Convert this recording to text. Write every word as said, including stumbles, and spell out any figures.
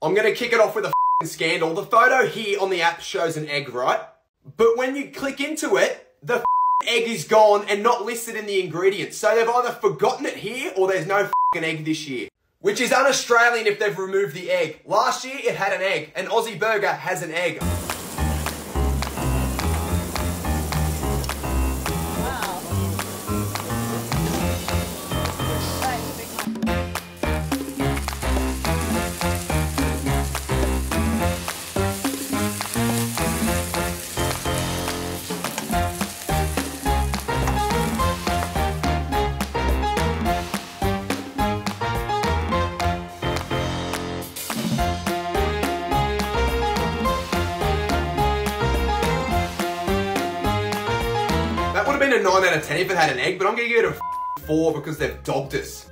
I'm gonna kick it off with a f***ing scandal. The photo here on the app shows an egg, right? But when you click into it, the f***ing egg is gone and not listed in the ingredients. So they've either forgotten it here or there's no f***ing egg this year. Which is un-Australian if they've removed the egg. Last year it had an egg. An Aussie burger has an egg. That would have been a nine out of ten if it had an egg, but I'm going to give it a four because they've dogged us.